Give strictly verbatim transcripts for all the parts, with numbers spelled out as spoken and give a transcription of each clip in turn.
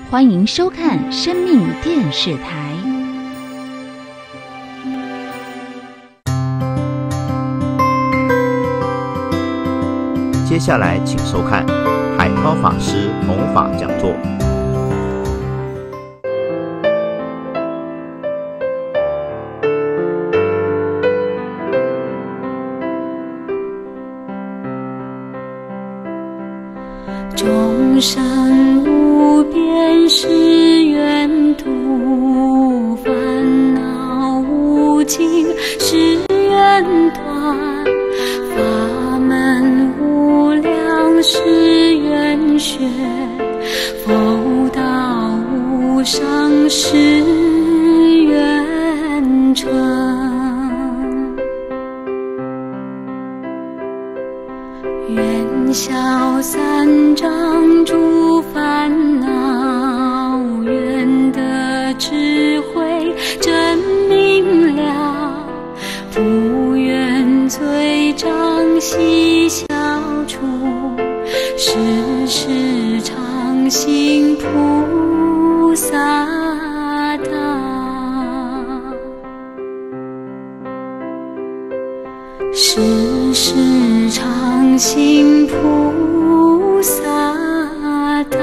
欢迎收看生命电视台。 接下来请收看海涛法师弘法讲座。 众生无边誓愿度，烦恼无尽誓愿断，法门无量誓愿学，佛道无上誓愿成。愿消三障诸烦恼，愿得智慧真明了，不愿罪障悉消除，时时常行菩萨道。时时常行菩萨道。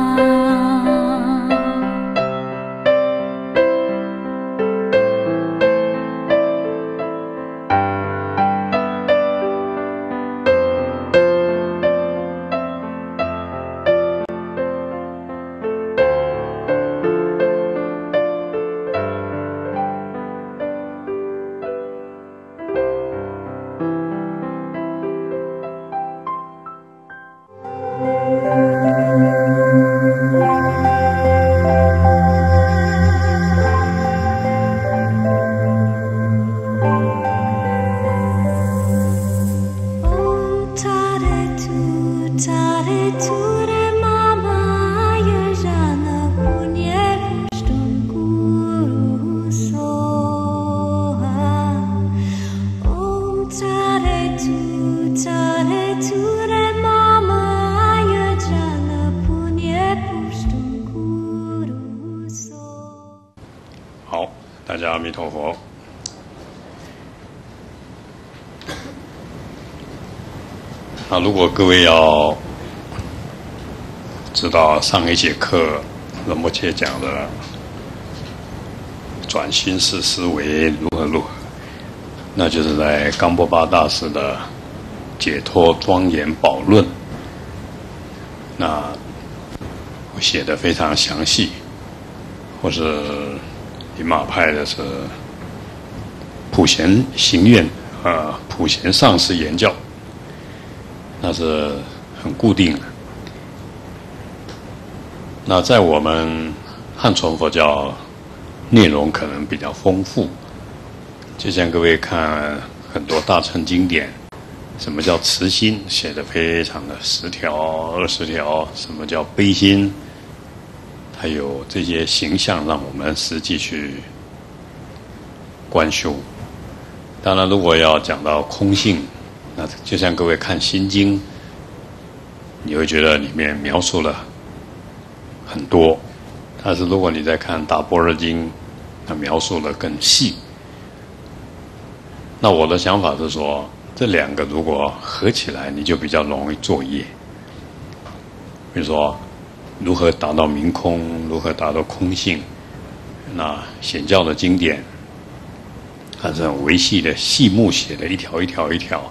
好，大家阿弥陀佛。那如果各位要知道上一节课仁波切讲的转心式思维如何如何，那就是在冈波巴大师的《解脱庄严宝论》，那我写的非常详细，或是林马派的是普贤行愿啊，普贤上师言教，那是很固定的。那在我们汉传佛教，内容可能比较丰富，就像各位看很多大乘经典，什么叫慈心，写的非常的十条、二十条，什么叫悲心，还有这些形象让我们实际去观修。当然，如果要讲到空性，那就像各位看《心经》，你会觉得里面描述了很多，但是如果你在看《大般若经》，它描述的更细。那我的想法是说，这两个如果合起来，你就比较容易作业。比如说，如何达到明空，如何达到空性，那显教的经典，它是很维系的，细目写的一条一条一条。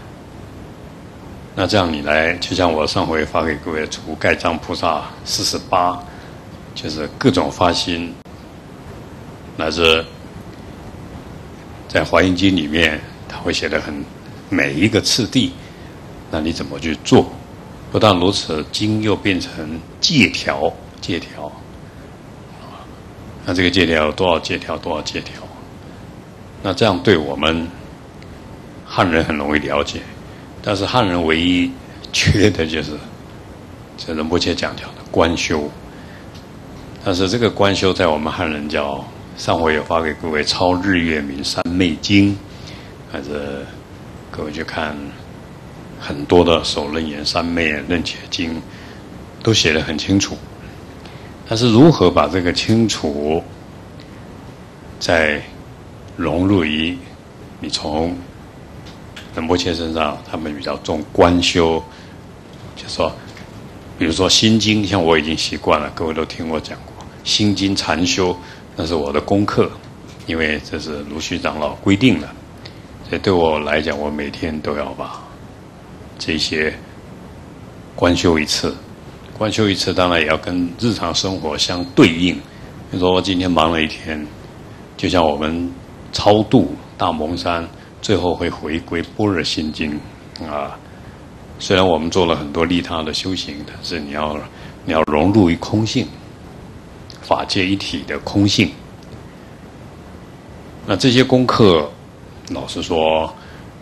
那这样你来，就像我上回发给各位除盖藏菩萨四十八，就是各种发心，乃至在华严经里面，他会写得很每一个次第，那你怎么去做？不但如此，经又变成戒条，戒条。那这个戒条有多少戒条？多少戒条？那这样对我们汉人很容易了解。但是汉人唯一缺的就是这仁波切讲讲的观修，但是这个观修在我们汉人叫，上回有发给各位《超日月明三昧经》，还是各位去看很多的首楞严三昧、楞伽经，都写得很清楚。 但是如何把这个清楚，再融入于你从仁波切身上，他们比较重观修，就说，比如说心经，像我已经习惯了，各位都听我讲过，心经禅修那是我的功课，因为这是卢虚长老规定的，所以对我来讲，我每天都要把这些观修一次。观修一次，当然也要跟日常生活相对应。比如说，我今天忙了一天，就像我们超度大蒙山，最后会回归般若心经啊。虽然我们做了很多利他的修行，但是你要你要融入于空性，法界一体的空性。那这些功课，老实说，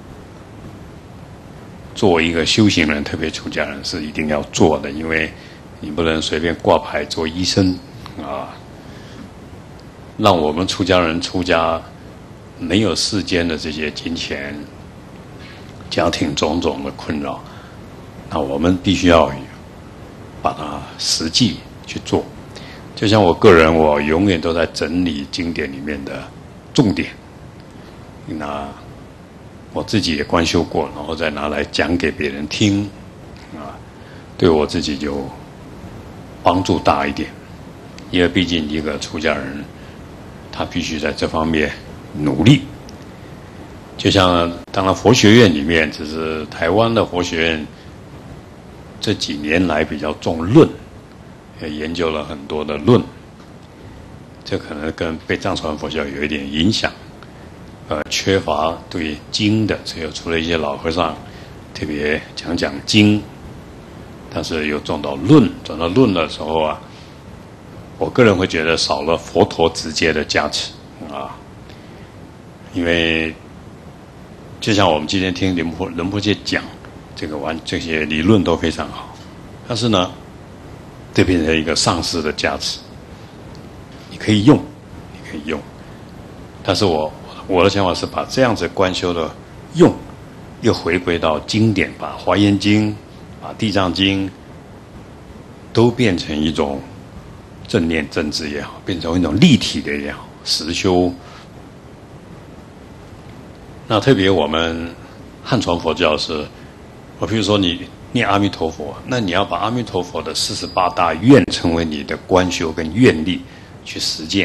作为一个修行人，特别出家人是一定要做的，因为你不能随便挂牌做医生啊。让我们出家人出家没有世间的这些金钱、家庭种种的困扰，那我们必须要把它实际去做。就像我个人，我永远都在整理经典里面的重点，那我自己也观修过，然后再拿来讲给别人听，啊，对我自己就帮助大一点。因为毕竟一个出家人，他必须在这方面努力。就像当然佛学院里面，只是台湾的佛学院这几年来比较重论，也研究了很多的论，这可能跟被藏传佛教有一点影响。呃，缺乏对经的，只有除了一些老和尚特别讲讲经，但是又撞到论，撞到论的时候啊，我个人会觉得少了佛陀直接的加持啊。因为就像我们今天听仁波仁波切讲，这个完这些理论都非常好，但是呢，这变成一个上师的加持，你可以用，你可以用，但是我。我的想法是把这样子观修的用，又回归到经典，把《华严经》、把《地藏经》都变成一种正念正知也好，变成一种立体的也好，实修。那特别我们汉传佛教是，我比如说你念阿弥陀佛，那你要把阿弥陀佛的四十八大愿成为你的观修跟愿力去实践。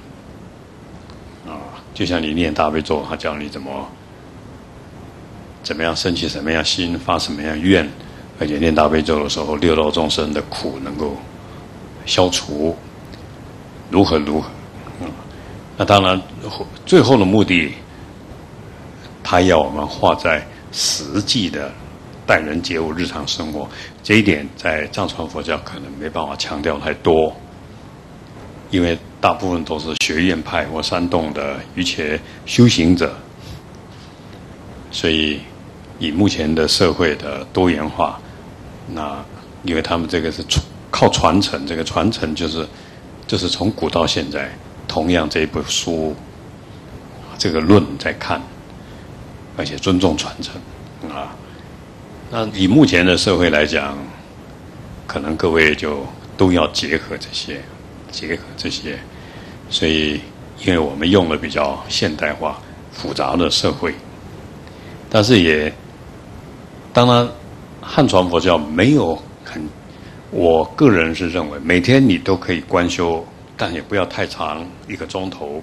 就像你念大悲咒，他教你怎么怎么样升起什么样心，发什么样愿，而且念大悲咒的时候，六道众生的苦能够消除，如何如何。嗯，那当然，最后的目的，他要我们化在实际的待人接物、日常生活。这一点在藏传佛教可能没办法强调太多，因为大部分都是学院派或山洞的瑜伽修行者，所以以目前的社会的多元化，那因为他们这个是靠传承，这个传承就是就是从古到现在，同样这一部书，这个论在看，而且尊重传承啊。那以目前的社会来讲，可能各位就都要结合这些，结合这些。所以，因为我们用了比较现代化、复杂的社会，但是也，当然，汉传佛教没有很，我个人是认为每天你都可以观修，但也不要太长，一个钟头。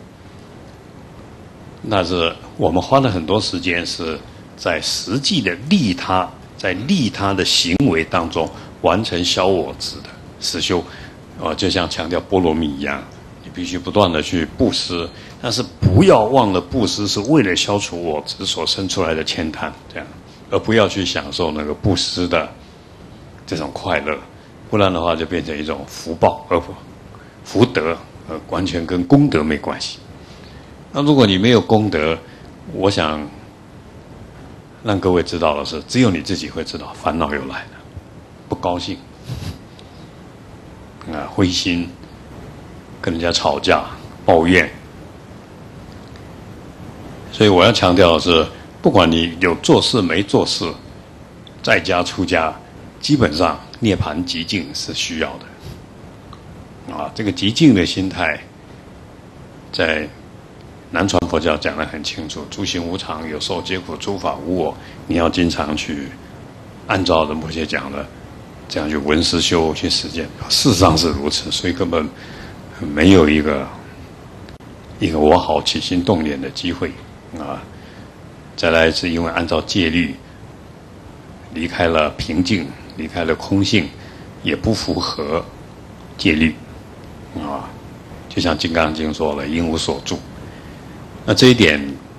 那是我们花了很多时间是在实际的利他，在利他的行为当中完成消我执的实修，哦，就像强调波罗蜜一样。必须不断的去布施，但是不要忘了布施是为了消除我执所生出来的悭贪，这样，而不要去享受那个布施的这种快乐，不然的话就变成一种福报，而不福德，呃，完全跟功德没关系。那如果你没有功德，我想让各位知道的是，只有你自己会知道烦恼又来了，不高兴，啊，灰心。跟人家吵架、抱怨，所以我要强调的是，不管你有做事没做事，在家出家，基本上涅槃极境是需要啊，这个极静的心态，在南传佛教讲得很清楚，诸行无常，有受皆苦，诸法无我。你要经常去按照仁波切讲的，这样去闻思修去实践。事实上是如此，所以根本没有一个一个我好起心动念的机会啊。再来是因为按照戒律，离开了平静，离开了空性，也不符合戒律啊。就像《金刚经》说了，应无所住。那这一点，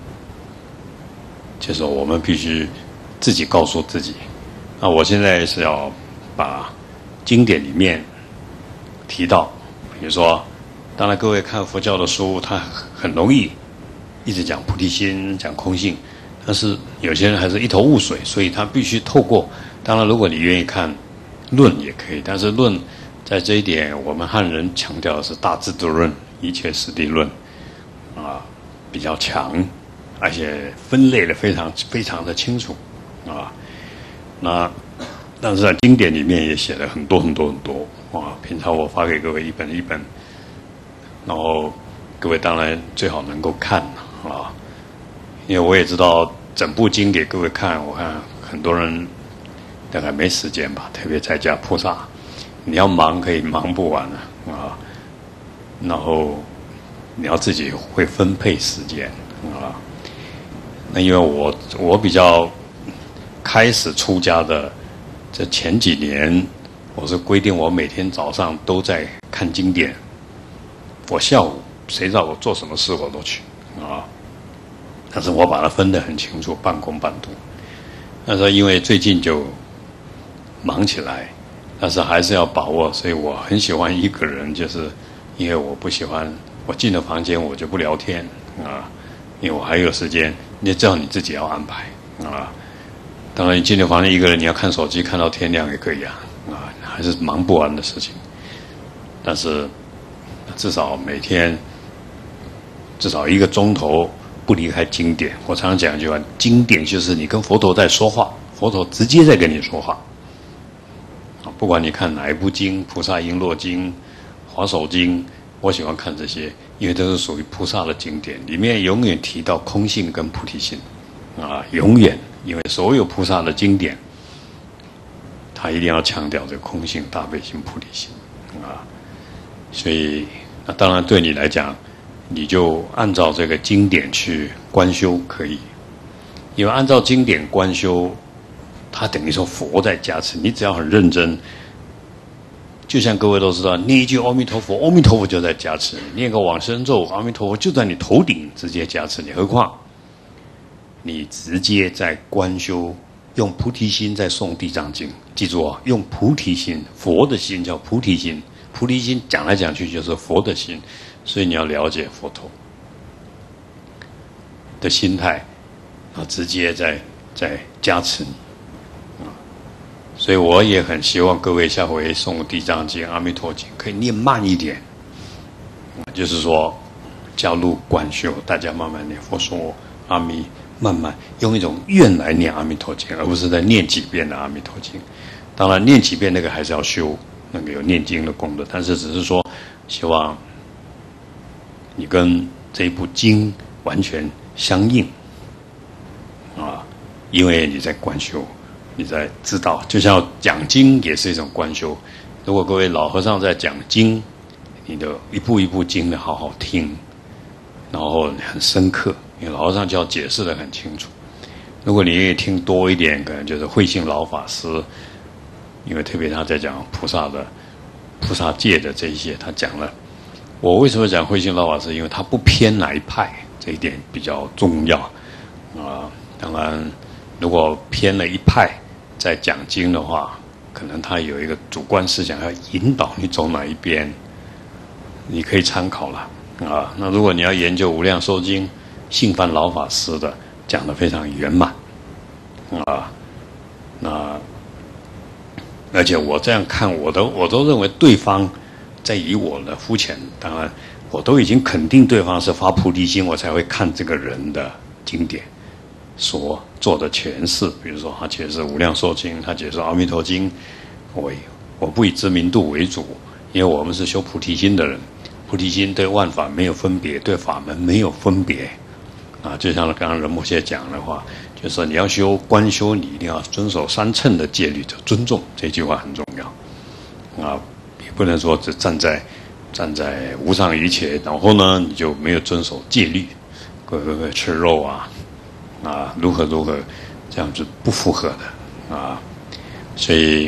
就是我们必须自己告诉自己。那我现在是要把经典里面提到，比如说，当然各位看佛教的书，它很容易一直讲菩提心，讲空性，但是有些人还是一头雾水，所以他必须透过。当然，如果你愿意看论也可以，但是论在这一点，我们汉人强调的是大智度论、一切实地论啊。比较强，而且分类的非常非常的清楚，啊，那但是在经典里面也写了很多很多很多啊。平常我发给各位一本一本，然后各位当然最好能够看啊，因为我也知道整部经给各位看，我看很多人大概没时间吧，特别在家菩萨，你要忙可以忙不完的啊，然后。你要自己会分配时间啊。那因为我我比较开始出家的这前几年，我是规定我每天早上都在看经典，我下午谁让我做什么事我都去啊。但是我把它分得很清楚，半工半读。但是因为最近就忙起来，但是还是要把握，所以我很喜欢一个人，就是因为我不喜欢。我进了房间，我就不聊天啊，因为我还有时间。你这样你自己要安排啊。当然，你进了房间一个人，你要看手机看到天亮也可以啊，啊，还是忙不完的事情。但是至少每天至少一个钟头不离开经典。我常常讲一句话：经典就是你跟佛陀在说话，佛陀直接在跟你说话。啊，不管你看哪一部经，《菩萨璎珞经》、《华首经》。我喜欢看这些，因为都是属于菩萨的经典，里面永远提到空性跟菩提心，啊，永远，因为所有菩萨的经典，他一定要强调这个空性、大悲心、菩提心，啊，所以那当然对你来讲，你就按照这个经典去观修可以，因为按照经典观修，它等于说佛在加持，你只要很认真。就像各位都知道，念一句阿弥陀佛，阿弥陀佛就在加持你；念个往生咒，阿弥陀佛就在你头顶直接加持你。何况你直接在观修，用菩提心在诵地藏经。记住啊，用菩提心，佛的心叫菩提心。菩提心讲来讲去就是佛的心，所以你要了解佛陀的心态，啊，直接在在加持你。所以我也很希望各位下回诵《地藏经》《阿弥陀经》可以念慢一点，就是说加入观修，大家慢慢念。佛说阿弥，慢慢用一种愿来念《阿弥陀经》，而不是在念几遍的《阿弥陀经》。当然，念几遍那个还是要修，那个有念经的功德，但是只是说希望你跟这一部经完全相应啊，因为你在观修。你在知道，就像讲经也是一种观修。如果各位老和尚在讲经，你的一步一步经的好好听，然后很深刻，因为老和尚就要解释的很清楚。如果你愿意听多一点，可能就是慧信老法师，因为特别他在讲菩萨的菩萨界的这一些，他讲了。我为什么讲慧信老法师？因为他不偏哪一派，这一点比较重要啊。当然，如果偏了一派，在讲经的话，可能他有一个主观思想要引导你走哪一边，你可以参考了啊。那如果你要研究《无量寿经》，信范老法师的讲得非常圆满啊。那而且我这样看，我都我都认为对方在以我的肤浅，当然我都已经肯定对方是发菩提心，我才会看这个人的经典所做的诠释。比如说他解释《无量寿经》，他解释《阿弥陀经》，我我不以知名度为主， 因为我们是修菩提心的人，菩提心对万法没有分别，对法门没有分别啊。就像刚刚仁波切讲的话，就是说你要修观修，你一定要遵守三乘的戒律，就尊重这句话很重要啊，也不能说只站在站在无上瑜伽，然后呢你就没有遵守戒律，会不会吃肉啊啊如何如何，这样是不符合的啊。所以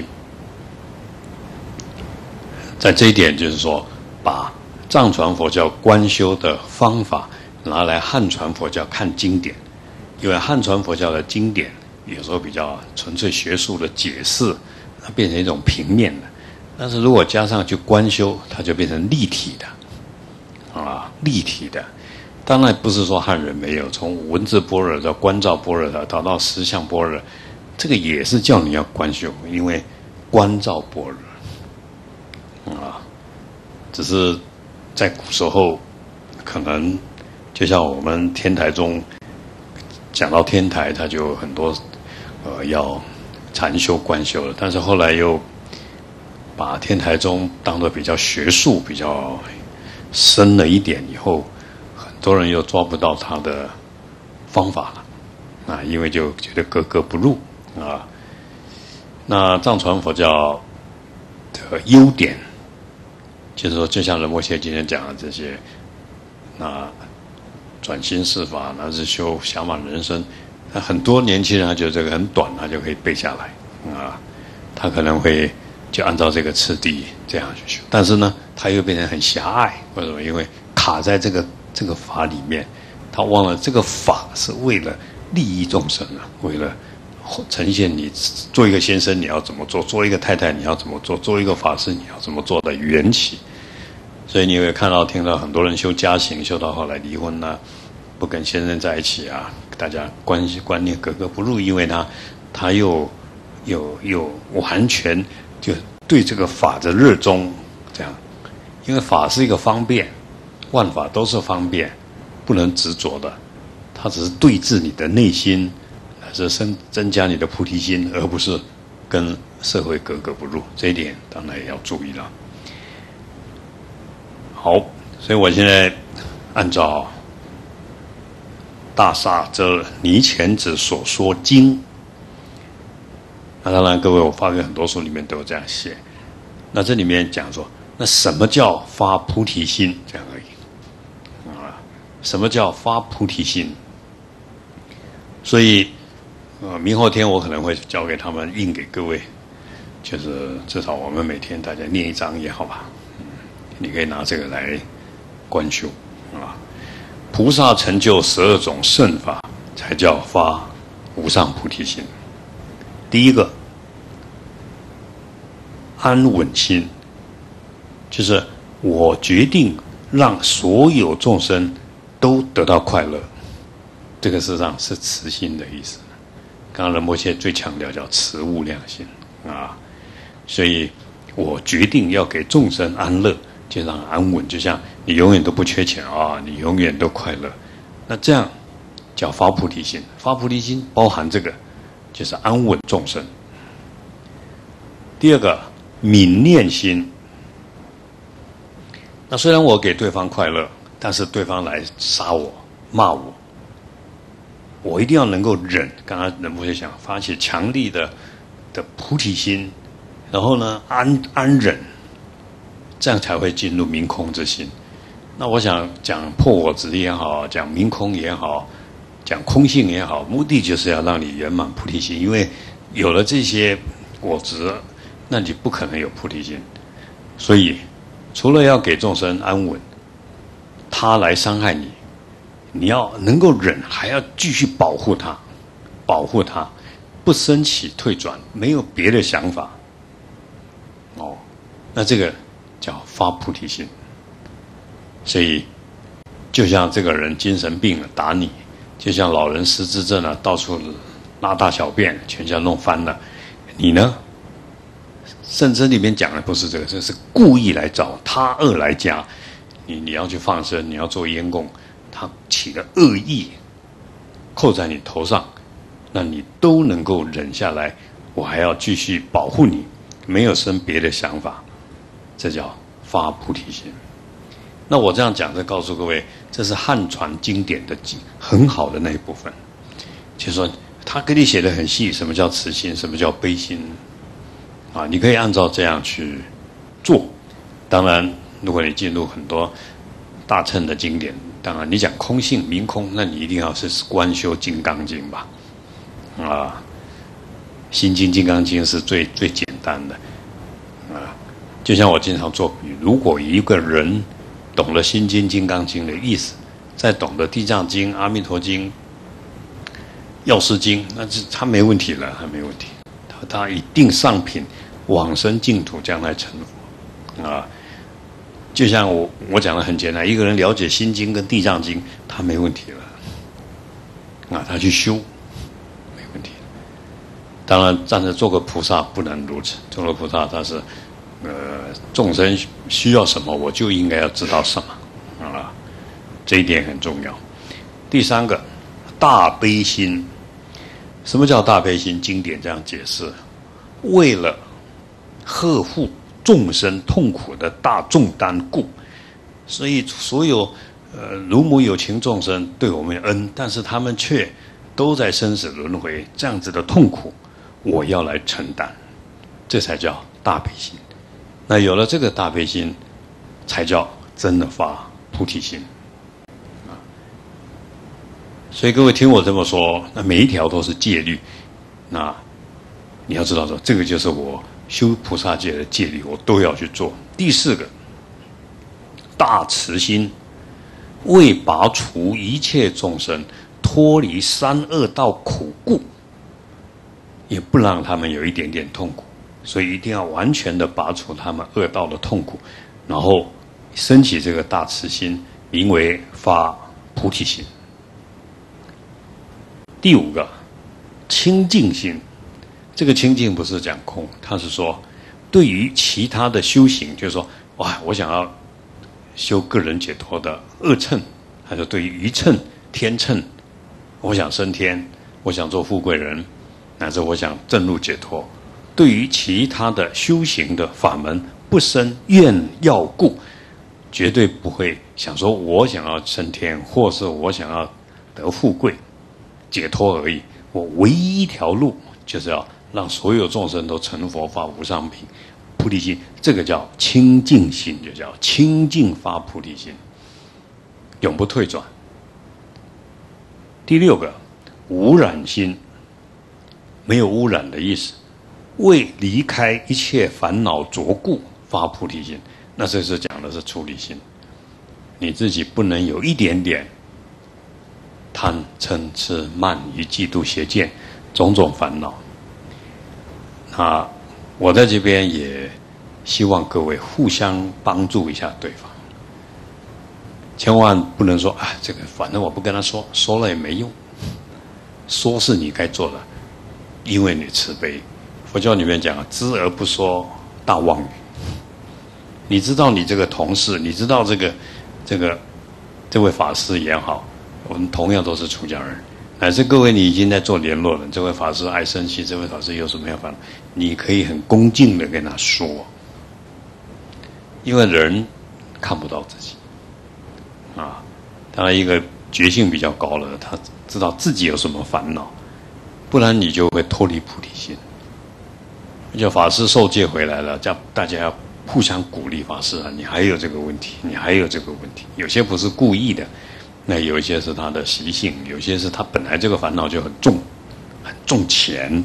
在这一点就是说，把藏传佛教观修的方法拿来汉传佛教看经典，因为汉传佛教的经典有时候比较纯粹学术的解释，它变成一种平面的。但是如果加上去观修，它就变成立体的，啊，立体的。当然不是说汉人没有，从文字般若到观照般若到到实相般若，这个也是叫你要观修，因为观照般若，啊，只是在古时候可能就像我们天台中讲到天台，它就有很多呃要禅修观修了，但是后来又把天台宗当作比较学术、比较深了一点以后，很多人又抓不到他的方法了啊，因为就觉得格格不入啊。那藏传佛教的优点，就是说，就像仁波切今天讲的这些，那转心释法，那是修暇满人生，那很多年轻人他觉得这个很短，他就可以背下来啊，他可能会就按照这个次第这样去修，但是呢，他又变成很狭隘。为什么？因为卡在这个这个法里面，他忘了这个法是为了利益众生啊，为了呈现你做一个先生你要怎么做，做一个太太你要怎么做，做一个法师你要怎么做的缘起。所以你会看到听到很多人修家行，修到后来离婚啊，不跟先生在一起啊，大家关系观念格格不入，因为他他又又又完全就对这个法的热衷，这样，因为法是一个方便，万法都是方便，不能执着的，它只是对治你的内心，是增增加你的菩提心，而不是跟社会格格不入。这一点当然也要注意了。好，所以我现在按照大萨遮尼乾子所说经。那当然，各位，我发给很多书里面都有这样写。那这里面讲说，那什么叫发菩提心？这样而已啊。什么叫发菩提心？所以，呃，明后天我可能会交给他们印给各位，就是至少我们每天大家念一张也好吧。嗯，你可以拿这个来观修啊。菩萨成就十二种圣法，才叫发无上菩提心。第一个，安稳心，就是我决定让所有众生都得到快乐，这个事实上是慈心的意思。刚刚仁波切最强调叫慈无量心啊，所以我决定要给众生安乐，就让安稳，就像你永远都不缺钱啊，你永远都快乐，那这样叫发菩提心。发菩提心包含这个，就是安稳众生。第二个，泯念心。那虽然我给对方快乐，但是对方来杀我、骂我，我一定要能够忍。刚刚仁波切讲，发起强力的的菩提心，然后呢，安安忍，这样才会进入明空之心。那我想讲破我执也好，讲明空也好，讲空性也好，目的就是要让你圆满菩提心。因为有了这些我执，那你不可能有菩提心。所以除了要给众生安稳，他来伤害你，你要能够忍，还要继续保护他，保护他，不升起退转，没有别的想法。哦，那这个叫发菩提心。所以就像这个人精神病了打你，就像老人失智症了，到处拉大小便，全家弄翻了，你呢？圣经里面讲的不是这个，这是故意来找他恶来加你，你要去放生，你要做烟供，他起了恶意扣在你头上，那你都能够忍下来，我还要继续保护你，没有生别的想法，这叫发菩提心。那我这样讲，是告诉各位，这是汉传经典的很好的那一部分。就是说，他给你写的很细，什么叫慈心，什么叫悲心，啊，你可以按照这样去做。当然，如果你进入很多大乘的经典，当然你讲空性、明空，那你一定要是观修《金刚经》吧，啊，《心经》《金刚经》是最最简单的，啊，就像我经常做比喻，如果一个人懂了《心经》《金刚经》的意思，再懂得《地藏经》《阿弥陀经》《药师经》，那这他没问题了，他没问题，他他一定上品往生净土，将来成佛啊。就像我我讲的很简单，一个人了解《心经》跟《地藏经》，他没问题了啊，他去修没问题。当然，站着做个菩萨不能如此，做个菩萨他是。呃，众生需要什么，我就应该要知道什么啊，这一点很重要。第三个，大悲心。什么叫大悲心？经典这样解释：为了呵护众生痛苦的大重担故，所以所有呃如母有情众生对我们恩，但是他们却都在生死轮回，这样子的痛苦，我要来承担，这才叫大悲心。那有了这个大悲心，才叫真的发菩提心啊！所以各位听我这么说，那每一条都是戒律，那你要知道说，这个就是我修菩萨戒的戒律，我都要去做。第四个，大慈心，为拔除一切众生脱离三恶道苦故，也不让他们有一点点痛苦。所以一定要完全的拔除他们恶道的痛苦，然后升起这个大慈心，名为发菩提心。第五个，清净心。这个清净不是讲空，它是说对于其他的修行，就是说，哇，我想要修个人解脱的恶乘，还是对于愚乘、天乘，我想升天，我想做富贵人，乃至我想证入解脱。对于其他的修行的法门不生怨要故，绝对不会想说我想要升天，或是我想要得富贵解脱而已。我唯一一条路就是要让所有众生都成佛发无上品菩提心，这个叫清净心，就叫清净发菩提心，永不退转。第六个，无染心，没有污染的意思。为离开一切烦恼着故发菩提心，那这是讲的是出离心。你自己不能有一点点贪嗔痴慢疑嫉妒邪见种种烦恼。那我在这边也希望各位互相帮助一下对方，千万不能说啊，这个反正我不跟他说，说了也没用，说是你该做的，因为你慈悲。佛教里面讲啊，知而不说，大妄语。你知道你这个同事，你知道这个这个这位法师也好，我们同样都是出家人，乃至各位你已经在做联络了，这位法师爱生气，这位法师有什么样烦恼，你可以很恭敬的跟他说，因为人看不到自己啊。当然，一个觉性比较高了，他知道自己有什么烦恼，不然你就会脱离菩提心。叫法师受戒回来了，叫大家要互相鼓励。法师啊，你还有这个问题，你还有这个问题。有些不是故意的，那有一些是他的习性，有些是他本来这个烦恼就很重，很重钱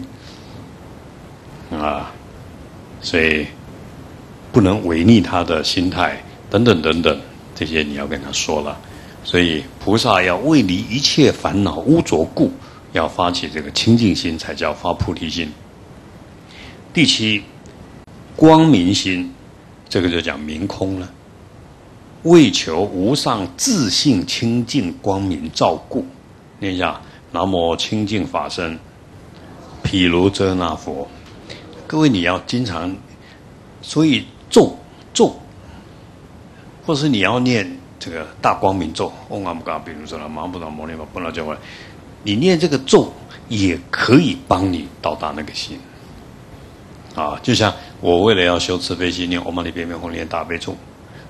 啊，所以不能违逆他的心态，等等等等，这些你要跟他说了。所以菩萨要为离一切烦恼污浊故，要发起这个清净心，才叫发菩提心。第七，光明心，这个就讲明空了。为求无上自性清净光明照故，念一下南无清净法身毗卢遮那佛。各位你要经常，所以咒咒，或是你要念这个大光明咒，嗡阿姆嘎毗卢遮那玛布达摩尼玛布拉教外，你念这个咒也可以帮你到达那个心。啊，就像我为了要修慈悲心，念唵嘛呢叭咪吽念大悲咒，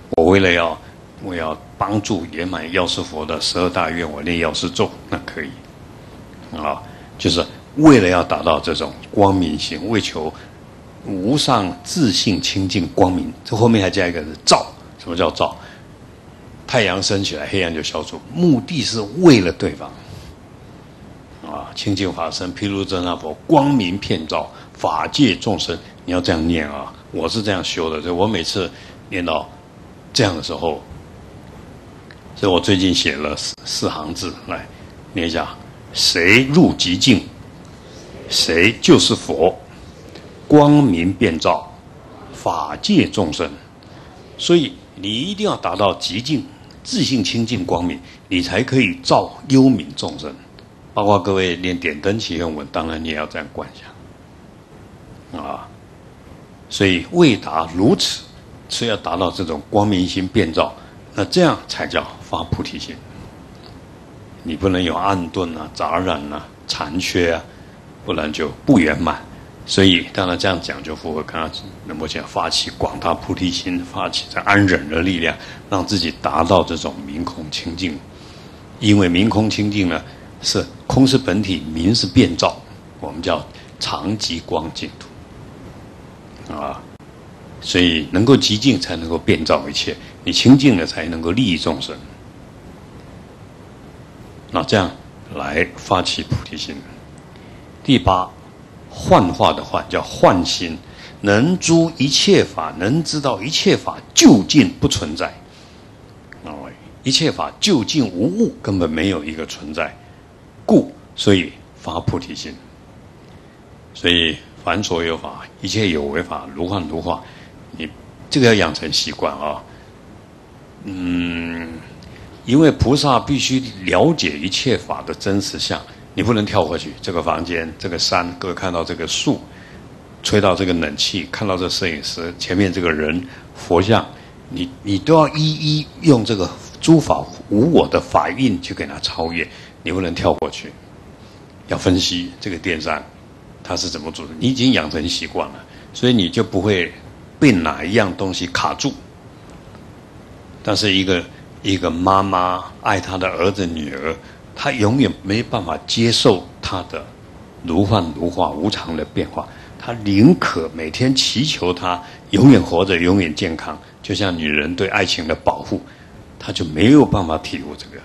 我为了要我要帮助圆满药师佛的十二大愿，我念药师咒，那可以啊，就是为了要达到这种光明心，为求无上自信清净光明，这后面还加一个是照。什么叫照？太阳升起来，黑暗就消除，目的是为了对方啊。清净法身毗卢遮那佛，光明遍照法界众生，你要这样念啊。我是这样修的，所以我每次念到这样的时候，所以我最近写了四四行字来念一下：谁入极境，谁就是佛，光明遍照法界众生。所以你一定要达到极境自信清净光明，你才可以照幽冥众生。包括各位念点灯祈愿文，当然你也要这样观想啊。所以为达如此，是要达到这种光明心遍照，那这样才叫发菩提心。你不能有暗钝啊、杂染啊、残缺啊，不然就不圆满。所以当然这样讲就符合刚刚仁波切发起广大菩提心，发起这安忍的力量，让自己达到这种明空清净。因为明空清净呢，是空是本体，明是遍照，我们叫常极光净土啊。所以能够极净才能够遍照一切，你清净了才能够利益众生。那这样来发起菩提心。第八，幻化的幻叫幻心，能诸一切法，能知道一切法究竟不存在。哦，一切法究竟无物，根本没有一个存在，故所以发菩提心。所以凡所有法，一切有为法，如幻如化。你这个要养成习惯啊。嗯，因为菩萨必须了解一切法的真实相。你不能跳过去，这个房间，这个山，各位看到这个树，吹到这个冷气，看到这摄影师前面这个人，佛像，你你都要一一用这个诸法无我的法印去给它超越，你不能跳过去，要分析这个电扇它是怎么做的，你已经养成习惯了，所以你就不会被哪一样东西卡住。但是一个一个妈妈爱她的儿子女儿，他永远没办法接受他的如幻如化无常的变化，他宁可每天祈求他永远活着永远健康，就像女人对爱情的保护，他就没有办法体悟这个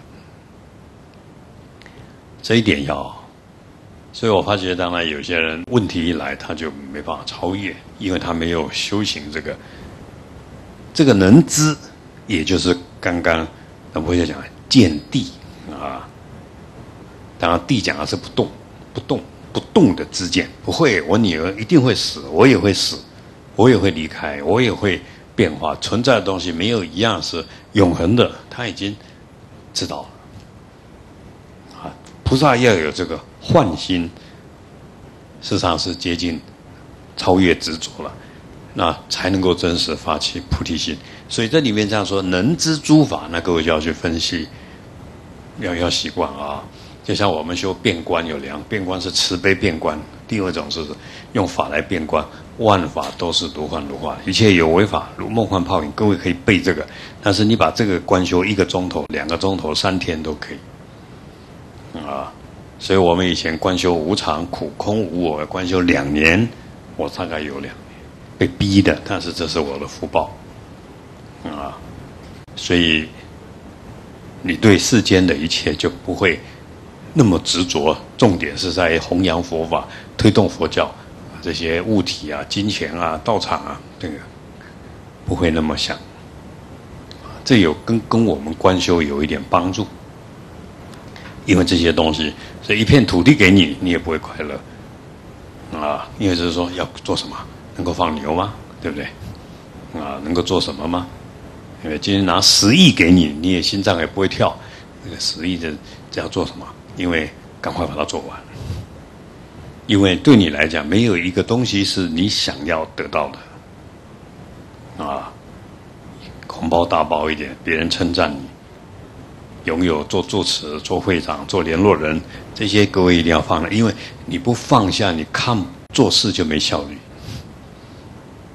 这一点要。所以我发觉当然有些人问题一来他就没办法超越，因为他没有修行这个这个能知，也就是刚刚仁波切讲见地啊。当然地讲的是不动不动不动的知见，不会，我女儿一定会死，我也会死，我也会离开，我也会变化，存在的东西没有一样是永恒的，他已经知道了啊。菩萨要有这个幻心，事实上是接近超越执着了，那才能够真实发起菩提心。所以这里面这样说能知诸法，那各位就要去分析，要要习惯啊。就像我们修遍观有两，遍观是慈悲遍观，第二种是用法来遍观，万法都是如幻如化，一切有为法如梦幻泡影，各位可以背这个，但是你把这个观修一个钟头、两个钟头、三天都可以啊。所以我们以前观修无常、苦、空、无我，观修两年，我大概有两年被逼的，但是这是我的福报啊。所以你对世间的一切就不会那么执着，重点是在弘扬佛法、推动佛教，这些物体啊、金钱啊、道场啊，这个不会那么想。这有跟跟我们观修有一点帮助，因为这些东西，所以一片土地给你，你也不会快乐啊。因为就是说要做什么，能够放牛吗？对不对？啊，能够做什么吗？因为今天拿十亿给你，你也心脏也不会跳。那个十亿的这要做什么？因为赶快把它做完，因为对你来讲，没有一个东西是你想要得到的啊。红包大包一点，别人称赞你，拥有做住持、做会长、做联络人，这些各位一定要放了，因为你不放下，你看做事就没效率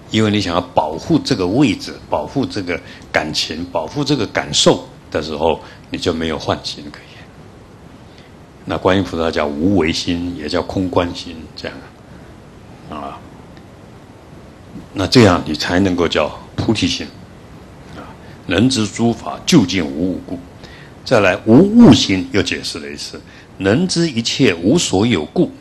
因为你想要保护这个位置，保护这个感情，保护这个感受的时候，你就没有幻心可言。那观音菩萨叫无为心，也叫空观心，这样啊。那这样你才能够叫菩提心啊。能知诸法究竟无物故。再来无物心，又解释了一次，能知一切无所有故。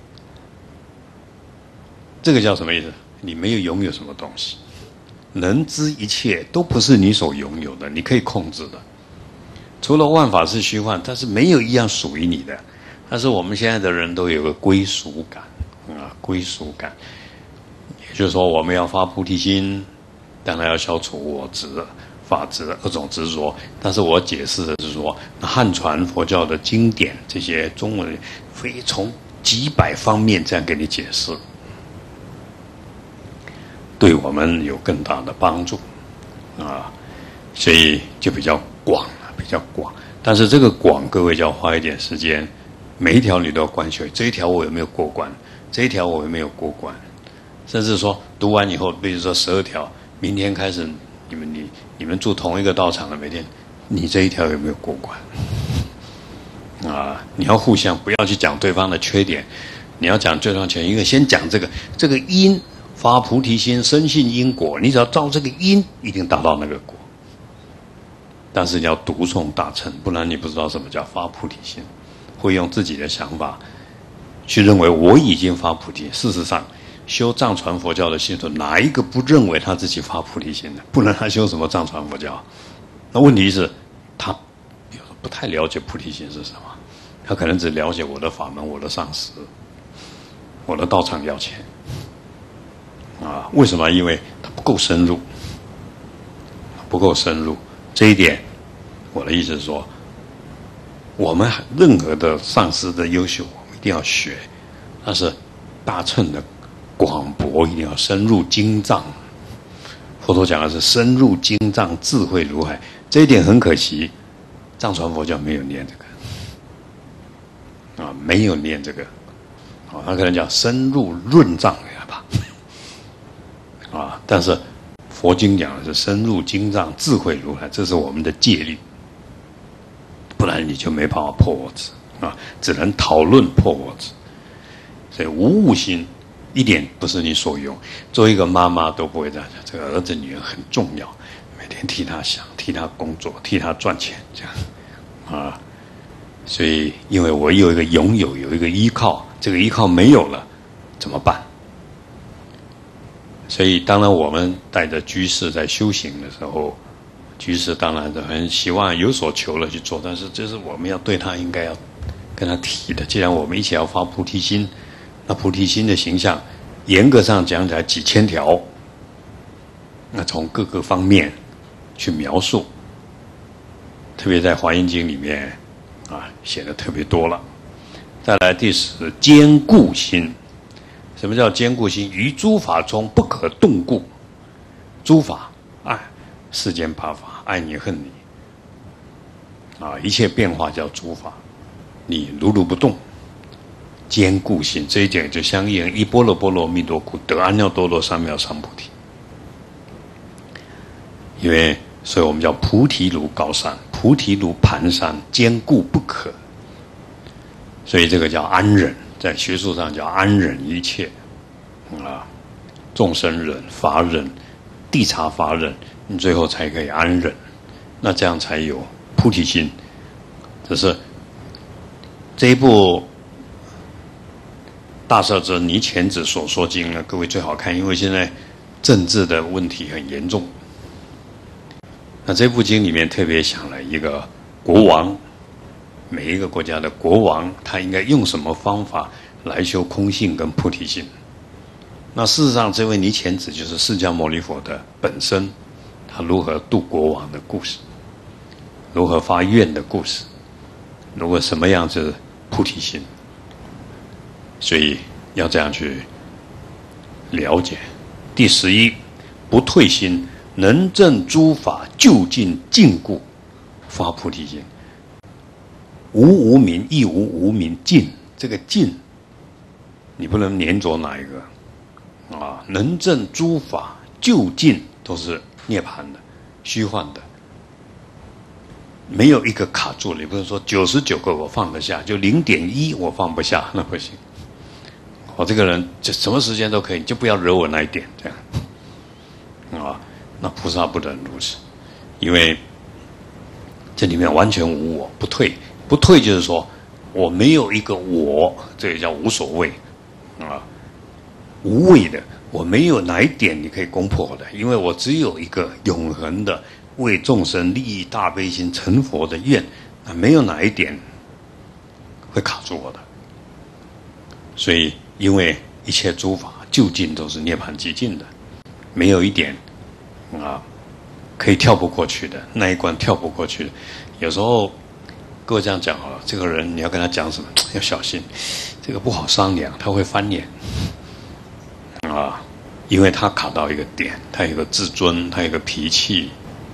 这个叫什么意思？你没有拥有什么东西，能知一切都不是你所拥有的，你可以控制的。除了万法是虚幻，但是没有一样属于你的。但是我们现在的人都有个归属感啊，归属感。也就是说，我们要发菩提心，当然要消除我执、法执的各种执着。但是我解释的是说，汉传佛教的经典，这些中文非从几百方面这样给你解释。对我们有更大的帮助，啊，所以就比较广了，比较广。但是这个广，各位就要花一点时间，每一条你都要关学。这一条我有没有过关？这一条我有没有过关？甚至说读完以后，比如说十二条，明天开始你们你你们住同一个道场的，每天你这一条有没有过关？啊，你要互相，不要去讲对方的缺点，你要讲对方缺点，因为先讲这个这个因。发菩提心，深信因果，你只要照这个因，一定达到那个果。但是你要读诵大乘，不然你不知道什么叫发菩提心，会用自己的想法去认为我已经发菩提。事实上，修藏传佛教的信徒，哪一个不认为他自己发菩提心的？不然他修什么藏传佛教？那问题是，他不太了解菩提心是什么，他可能只了解我的法门、我的上师、我的道场要钱。啊，为什么？因为它不够深入，不够深入。这一点，我的意思是说，我们任何的上师的优秀，我们一定要学，但是大乘的广博一定要深入经藏。佛陀讲的是深入经藏，智慧如海。这一点很可惜，藏传佛教没有念这个，啊，没有念这个，啊，他可能讲深入润藏吧。啊，但是佛经讲的是深入经藏，智慧如海，这是我们的戒律，不然你就没办法破我执啊，只能讨论破我执。所以无物心一点不是你所用，作为一个妈妈都不会这样讲，这个儿子女儿很重要，每天替他想，替他工作，替他赚钱，这样啊。所以因为我有一个拥有，有一个依靠，这个依靠没有了怎么办？所以，当然，我们带着居士在修行的时候，居士当然是很希望有所求了去做，但是这是我们要对他应该要跟他提的。既然我们一起要发菩提心，那菩提心的形象，严格上讲起来几千条，那从各个方面去描述，特别在《华严经》里面啊写的特别多了。再来第十，坚固心。什么叫坚固心？于诸法中不可动故。诸法爱世间八法，爱你恨你啊，一切变化叫诸法，你如如不动，坚固心，这一点就相应一波罗波罗蜜多故，得阿耨多罗三藐三菩提。因为所以我们叫菩提如高山，菩提如磐山，坚固不可。所以这个叫安忍。在学术上叫安忍一切，啊，众生忍、法忍、谛察法忍，你最后才可以安忍，那这样才有菩提心。这是这一部《大舍之尼乾子所说经》呢，各位最好看，因为现在政治的问题很严重。那这部经里面特别想了一个国王。每一个国家的国王，他应该用什么方法来修空性跟菩提心？那事实上，这位尼乾子就是释迦牟尼佛的本身，他如何度国王的故事，如何发愿的故事，如何什么样子菩提心？所以要这样去了解。第十一，不退心，能证诸法究竟尽故，发菩提心。无无明亦无无明尽，这个尽，你不能黏着哪一个啊？能证诸法就近都是涅槃的、虚幻的，没有一个卡住了。你不能说九十九个我放得下，就零点一我放不下，那不行。我这个人就什么时间都可以，就不要惹我那一点，这样啊。那菩萨不能如此，因为这里面完全无我，不退。不退就是说我没有一个我，这个叫无所谓啊，无畏的。我没有哪一点你可以攻破的，因为我只有一个永恒的为众生利益大悲心成佛的愿，那没有哪一点会卡住我的。所以因为一切诸法究竟都是涅槃寂静的，没有一点啊可以跳不过去的，那一关跳不过去的。有时候各位这样讲好了，这个人你要跟他讲什么要小心，这个不好商量，他会翻脸啊，因为他卡到一个点，他有一个自尊，他有一个脾气，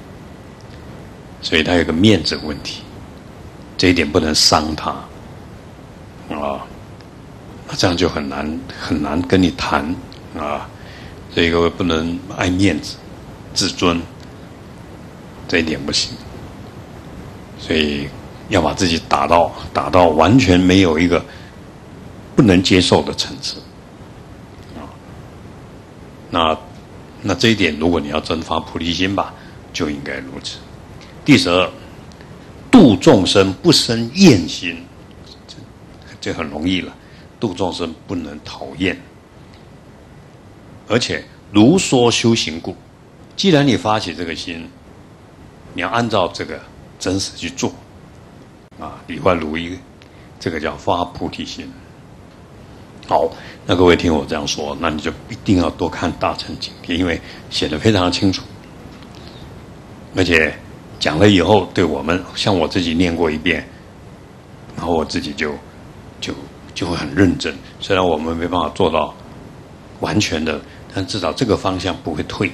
所以他有一个面子问题，这一点不能伤他啊，那这样就很难很难跟你谈啊，所以各位不能爱面子、自尊，这一点不行，所以要把自己打到打到完全没有一个不能接受的层次。那那这一点，如果你要真发菩提心吧，就应该如此。第十二，度众生不生厌心，这这很容易了。度众生不能讨厌，而且如说修行故。既然你发起这个心，你要按照这个真实去做啊，理坏如一，这个叫发菩提心。好，那各位听我这样说，那你就一定要多看大乘经典，因为写得非常清楚，而且讲了以后，对我们像我自己念过一遍，然后我自己就就就会很认真。虽然我们没办法做到完全的，但至少这个方向不会退。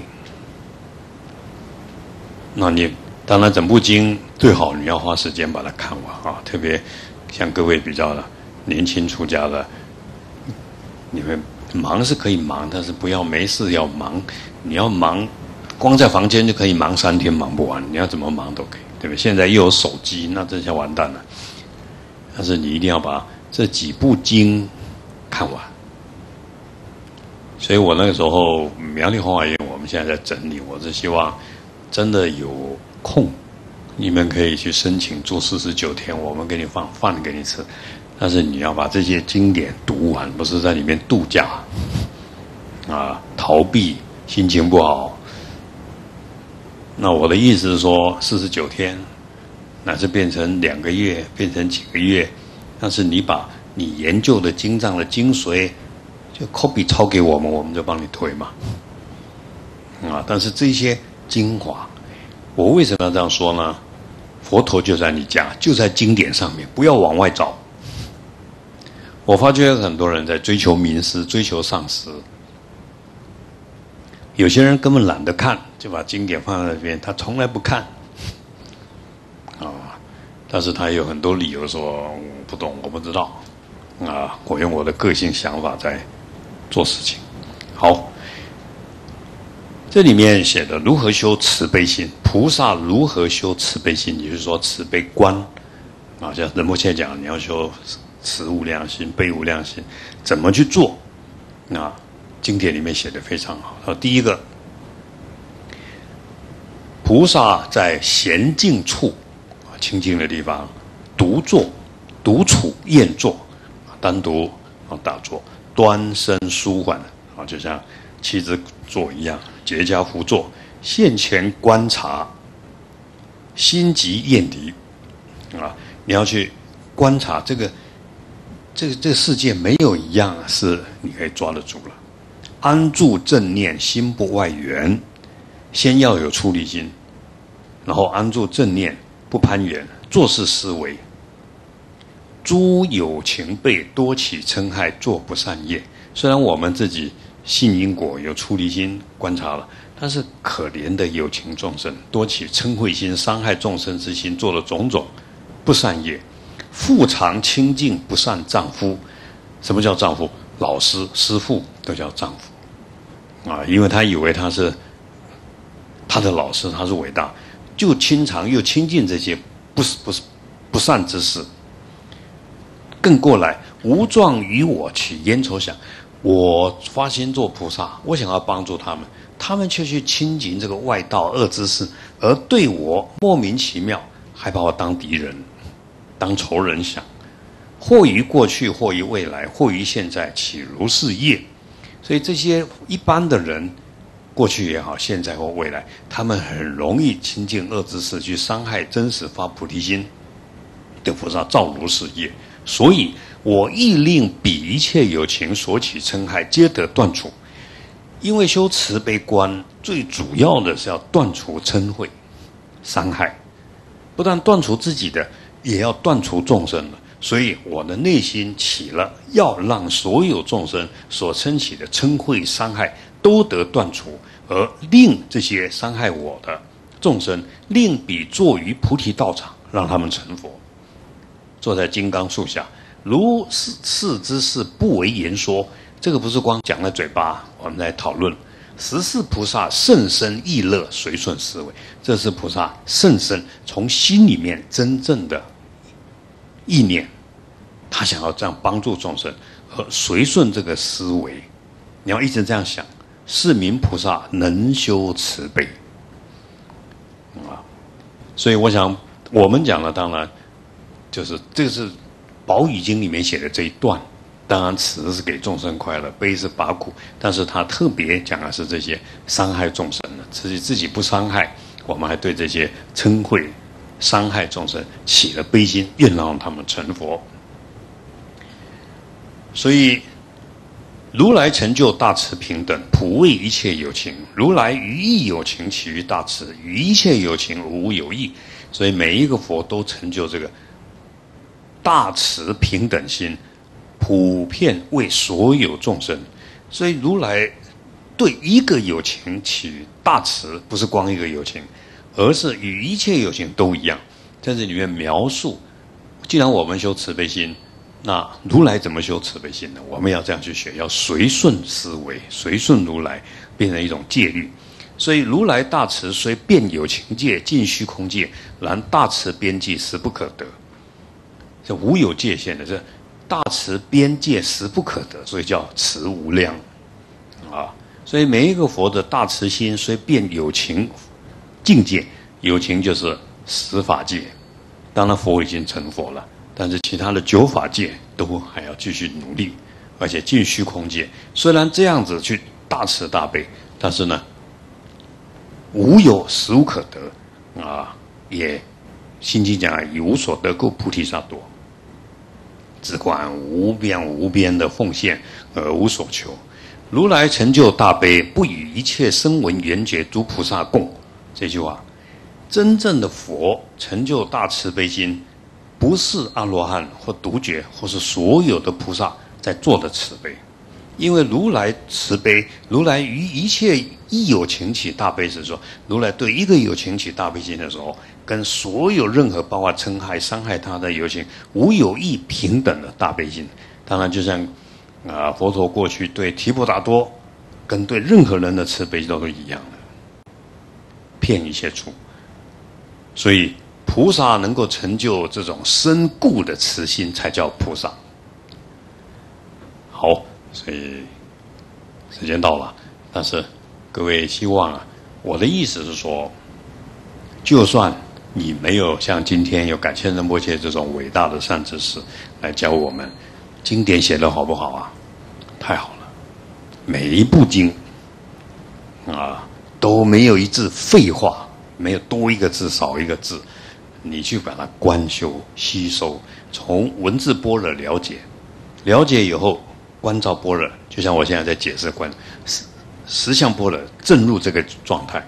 那你当然整部经最好你要花时间把它看完啊，特别像各位比较年轻出家的。你们忙是可以忙，但是不要没事要忙。你要忙，光在房间就可以忙三天，忙不完。你要怎么忙都可以，对不对？现在又有手机，那真下完蛋了。但是你一定要把这几部经看完。所以我那个时候苗栗弘法院，我们现在在整理，我是希望真的有空，你们可以去申请住四十九天，我们给你放饭给你吃。但是你要把这些经典读完，不是在里面度假啊，逃避，心情不好。那我的意思是说，四十九天，乃至变成两个月，变成几个月，但是你把你研究的经藏的精髓，就 copy 抄给我们，我们就帮你推嘛。啊，但是这些精华，我为什么要这样说呢？佛陀就在你家，就在经典上面，不要往外找。我发觉很多人在追求名师，追求上师，有些人根本懒得看，就把经典放在那边，他从来不看啊。但是他有很多理由说我不懂，我不知道啊。我用我的个性想法在做事情。好，这里面写的如何修慈悲心，菩萨如何修慈悲心，也就是说慈悲观啊。像仁波切讲，你要修慈无量心、悲无量心，怎么去做？那经典里面写的非常好。第一个，菩萨在闲静处，清净的地方，独坐、独处、宴坐，单独啊打坐，端身舒缓啊，就像七支坐一样，结跏趺坐，现前观察，心即厌离啊，你要去观察这个。这个这个世界没有一样是你可以抓得住了。安住正念，心不外缘。先要有出离心，然后安住正念，不攀缘，做事思维。诸有情辈多起嗔害，做不善业。虽然我们自己信因果，有出离心，观察了，但是可怜的有情众生，多起嗔恚心，伤害众生之心，做了种种不善业。父常清净不善丈夫，什么叫丈夫？老师、师父都叫丈夫啊，因为他以为他是他的老师，他是伟大，就经常又亲近这些不是不是不善之事。更过来，无状于我起冤仇想，我发心做菩萨，我想要帮助他们，他们却去亲近这个外道恶知识，而对我莫名其妙，还把我当敌人，当仇人想。或于过去，或于未来，或于现在，岂如是业？所以这些一般的人，过去也好，现在或未来，他们很容易亲近恶知识，去伤害真实发菩提心的菩萨，造如是业。所以我亦令彼一切有情所起嗔害，皆得断除。因为修慈悲观，最主要的是要断除嗔恚、伤害，不但断除自己的，也要断除众生的。所以我的内心起了要让所有众生所生起的嗔恚伤害都得断除，而令这些伤害我的众生，令彼坐于菩提道场，让他们成佛，坐在金刚树下，如是是之事不为言说。这个不是光讲了嘴巴，我们来讨论。十四菩萨甚深意乐，随顺思维，这是菩萨甚深从心里面真正的意念，他想要这样帮助众生，而随顺这个思维，你要一直这样想，是名菩萨能修慈悲啊。所以我想我们讲的当然就是这个是宝语经里面写的这一段，当然慈是给众生快乐，悲是拔苦，但是他特别讲的是这些伤害众生的，自己自己不伤害，我们还对这些嗔恚伤害众生起了悲心，愿让他们成佛。所以如来成就大慈平等，普为一切有情。如来于一有情起于大慈，于一切有情无有异。所以每一个佛都成就这个大慈平等心，普遍为所有众生。所以如来对一个有情起于大慈，不是光一个有情，而是与一切有情都一样。在这里面描述，既然我们修慈悲心，那如来怎么修慈悲心呢？我们要这样去学，要随顺思维，随顺如来，变成一种戒律。所以如来大慈虽遍有情界，尽虚空界，然大慈边际实不可得。这无有界限的，这大慈边界实不可得，所以叫慈无量啊。所以每一个佛的大慈心虽遍有情境界，有情就是十法界，当然佛已经成佛了，但是其他的九法界都还要继续努力，而且尽虚空界。虽然这样子去大慈大悲，但是呢，无有实无可得啊，也心经讲以无所得故菩提萨埵，只管无边无边的奉献而无所求。如来成就大悲，不与一切声闻缘觉诸菩萨共。这句话，真正的佛成就大慈悲心，不是阿罗汉或独觉或是所有的菩萨在做的慈悲，因为如来慈悲，如来于一切一有情起大悲是说，如来对一个有情起大悲心的时候，跟所有任何包括嗔害伤害他的有情无有异平等的大悲心。当然就像啊，佛陀过去对提婆达多跟对任何人的慈悲都是一样的，遍一切处。所以菩萨能够成就这种深固的慈心，才叫菩萨。好，所以时间到了，但是各位希望啊，我的意思是说，就算你没有像今天有感现仁波切这种伟大的善知识来教我们，经典写得好不好啊？太好了，每一部经啊都没有一字废话，没有多一个字少一个字，你去把它观修吸收，从文字般若了解，了解以后观照般若，就像我现在在解释观实实相般若，正入这个状态，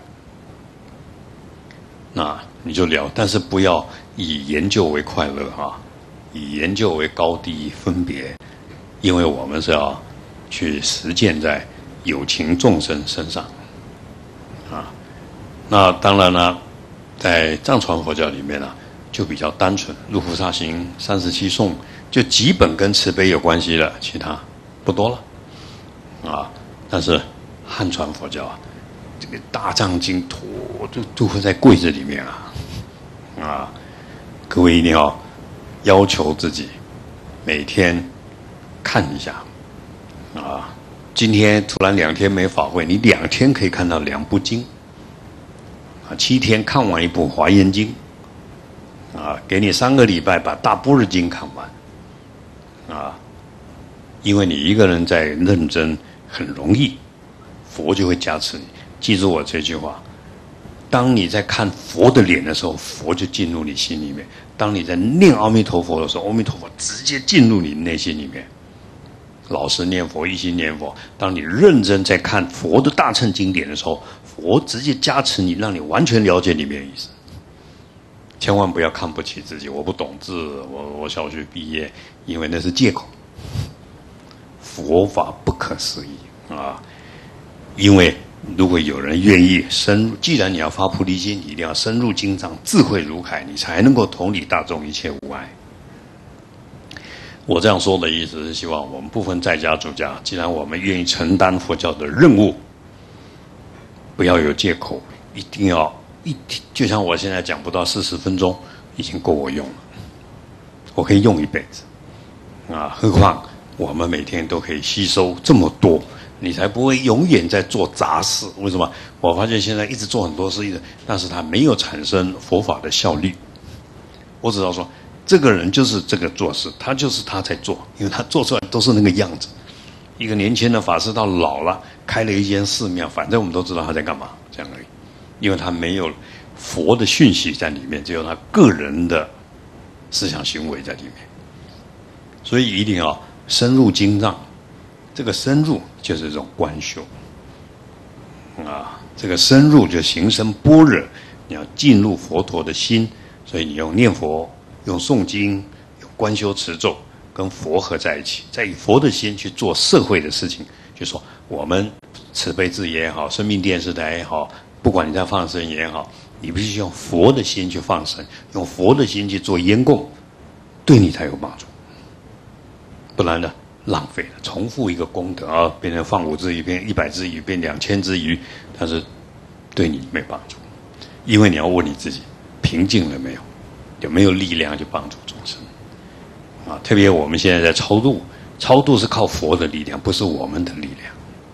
那你就聊，但是不要以研究为快乐啊，以研究为高低分别，因为我们是要去实践在有情众生身上啊。那当然了，在藏传佛教里面呢、啊，就比较单纯，入菩萨行三十七颂，就基本跟慈悲有关系了，其他不多了啊。但是汉传佛教啊，这大藏经托都都会在柜子里面啊，啊，各位一定要要求自己每天看一下，啊，今天突然两天没法会，你两天可以看到两部经，啊，七天看完一部华严经，啊，给你三个礼拜把大般若经看完，啊，因为你一个人在认真很容易，佛就会加持你。记住我这句话，当你在看佛的脸的时候，佛就进入你心里面；当你在念阿弥陀佛的时候，阿弥陀佛直接进入你内心里面。老实念佛，一心念佛。当你认真在看佛的大乘经典的时候，佛直接加持你，让你完全了解里面的意思。千万不要看不起自己，我不懂字，我我小学毕业，因为那是借口。佛法不可思议啊！因为如果有人愿意深入，既然你要发菩提心，一定要深入经藏，智慧如海，你才能够同理大众，一切无碍。我这样说的意思是希望我们不分在家出家，既然我们愿意承担佛教的任务，不要有借口，一定要一就像我现在讲不到四十分钟，已经够我用了，我可以用一辈子啊！何况我们每天都可以吸收这么多，你才不会永远在做杂事。为什么？我发现现在一直做很多事，但是它没有产生佛法的效率。我只要说，这个人就是这个做事，他就是他在做，因为他做出来都是那个样子。一个年轻的法师到老了，开了一间寺庙，反正我们都知道他在干嘛，这样而已。因为他没有佛的讯息在里面，只有他个人的思想行为在里面。所以一定要深入经藏，这个深入就是这种观修啊，这个深入就形成般若，你要进入佛陀的心，所以你用念佛、用诵经、用观修持咒，跟佛合在一起，再以佛的心去做社会的事情。就说我们慈悲志也好，生命电视台也好，不管你在放生也好，你必须用佛的心去放生，用佛的心去做烟供，对你才有帮助。不然呢，浪费了，重复一个功德啊，变成放五只鱼变一百只鱼，变两千只鱼，但是对你没帮助。因为你要问你自己，平静了没有？有没有力量去帮助众生？啊，特别我们现在在超度，超度是靠佛的力量，不是我们的力量。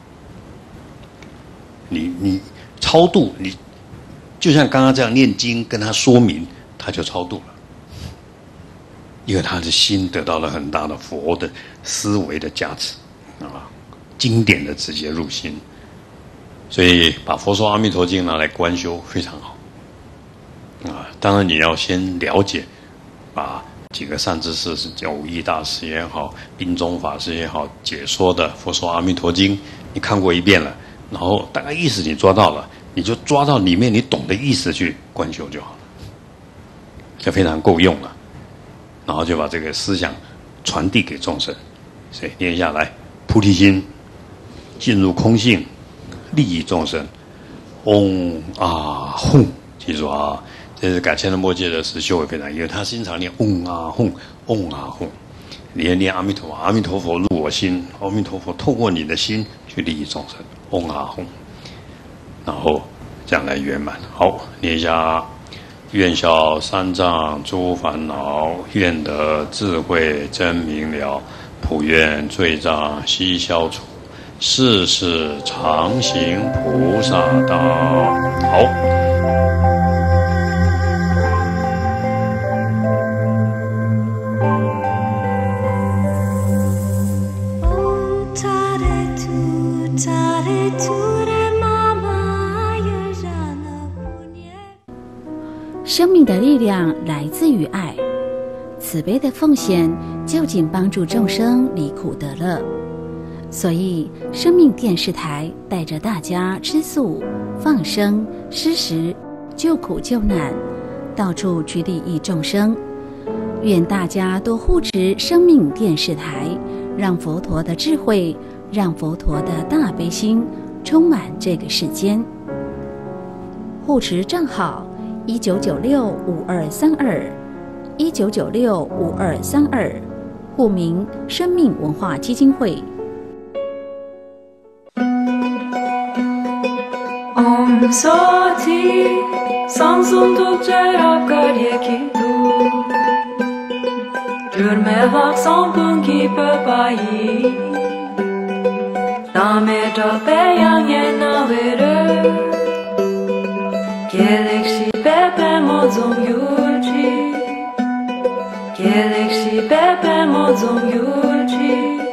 你你超度，你就像刚刚这样念经，跟他说明，他就超度了。因为他的心得到了很大的佛的思维的加持啊，经典的直接入心，所以把《佛说阿弥陀经》拿来观修非常好啊。当然你要先了解，把几个善知识，叫武义大师也好，宾中法师也好，解说的《佛说阿弥陀经》，你看过一遍了，然后大概意思你抓到了，你就抓到里面你懂的意思去观修就好了，就非常够用了。然后就把这个思想传递给众生，所以念下来，菩提心进入空性，利益众生。嗡啊吽，记住啊，这是改签的末界的实修为非常，因为他经常念嗡啊吽，嗡啊吽，你也念阿弥陀佛，阿弥陀佛入我心，阿弥陀佛透过你的心去利益众生，嗡啊吽，然后这样来圆满。好，念一下。愿消三障诸烦恼，愿得智慧真明了，普愿罪障悉消除，世世常行菩萨道。好。 生命的力量来自于爱，慈悲的奉献就近帮助众生离苦得乐。所以生命电视台带着大家吃素、放生、施食、救苦救难，到处去利益众生。愿大家多护持生命电视台，让佛陀的智慧，让佛陀的大悲心充满这个世间。护持账号一九九六五二三二，一九九六五二三二，户名生命文化基金会。 Om Soti Samsung tuk jarakar yekitu Jurmelak sampung ki pepai Dame drape yang yena vere Gelekshi pepe mozum yurchi Gelekshi pepe mozum yurchi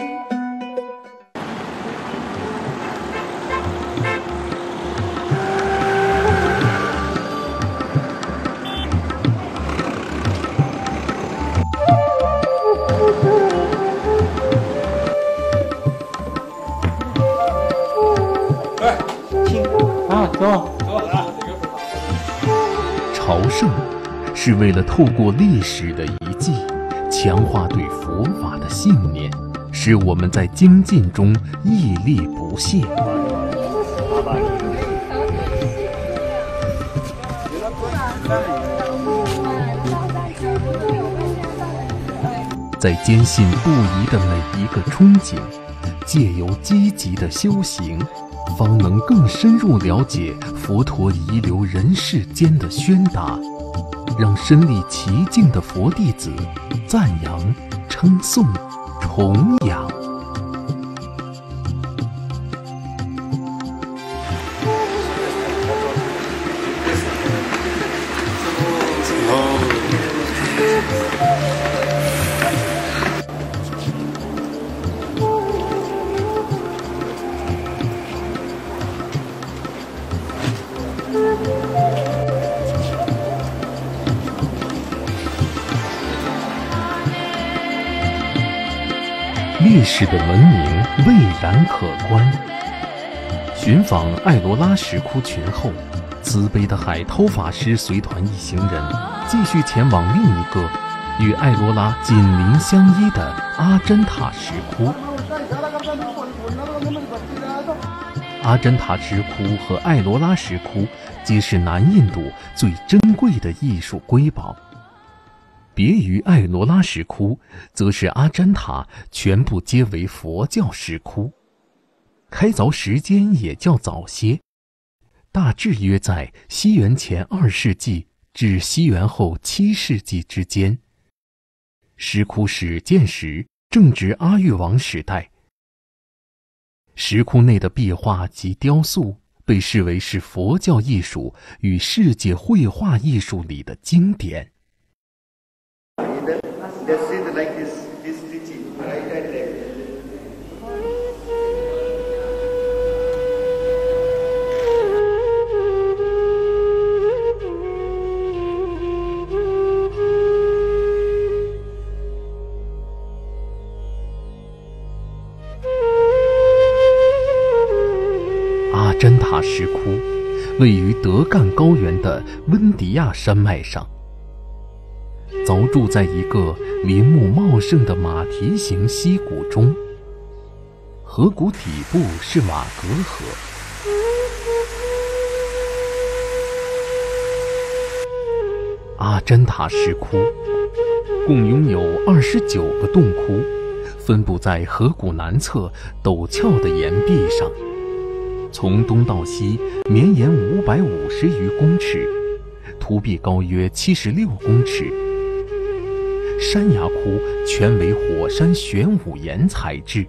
朝圣是为了透过历史的遗迹，强化对佛法的信念，使我们在精进中屹立不懈。在坚信不疑的每一个憧憬，借由积极的修行，方能更深入了解佛陀遗留人世间的宣达，让身历其境的佛弟子赞扬、称颂、崇仰。烈士的文明蔚然可观。寻访艾罗拉石窟群后，慈悲的海涛法师随团一行人继续前往另一个与艾罗拉紧邻相依的阿珍塔石窟。阿珍塔石窟和艾罗拉石窟皆是南印度最珍贵的艺术瑰宝。别于艾罗拉石窟，则是阿占塔全部皆为佛教石窟，开凿时间也较早些，大致约在西元前二世纪至西元后七世纪之间。石窟始建时正值阿育王时代。石窟内的壁画及雕塑被视为是佛教艺术与世界绘画艺术里的经典。阿占塔石窟位于德干高原的温迪亚山脉上，凿筑在一个林木茂盛的马蹄形溪谷中，河谷底部是瓦格河。阿占塔石窟共拥有二十九个洞窟，分布在河谷南侧陡峭的岩壁上，从东到西绵延五百五十余公尺，凸壁高约七十六公尺。山崖窟全为火山玄武岩材质。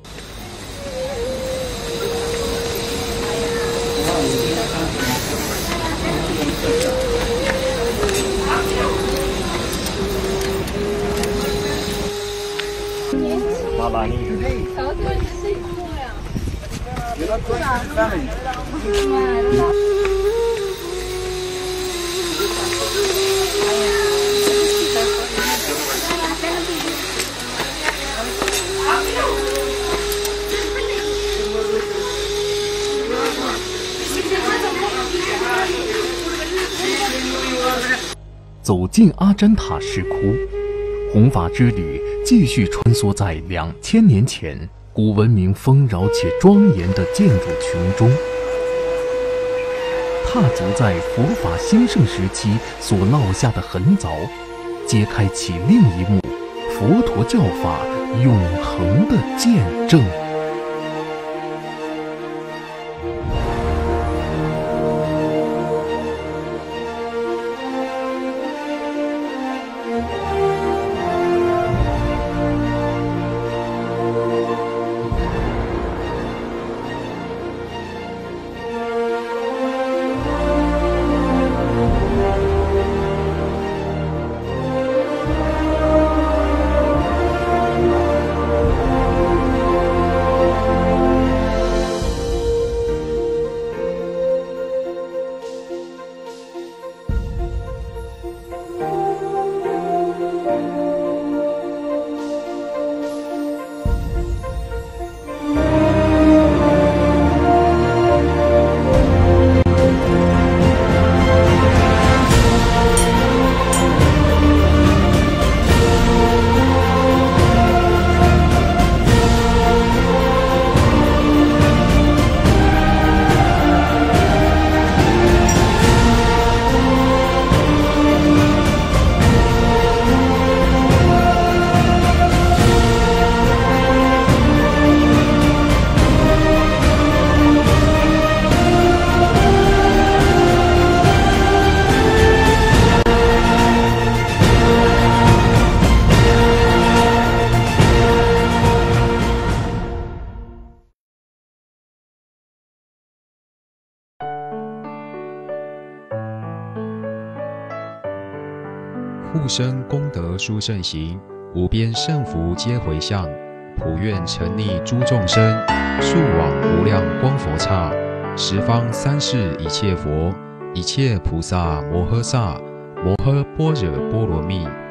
妈妈，你。 走进阿占塔石窟，弘法之旅继续穿梭在两千年前古文明丰饶且庄严的建筑群中，踏足在佛法兴盛时期所烙下的痕凿，揭开启另一幕佛陀教法永恒的见证。 护生功德殊胜行，无边胜福皆回向，普愿沉溺诸众生，速往无量光佛刹，十方三世一切佛，一切菩萨摩诃萨，摩诃般若波罗蜜。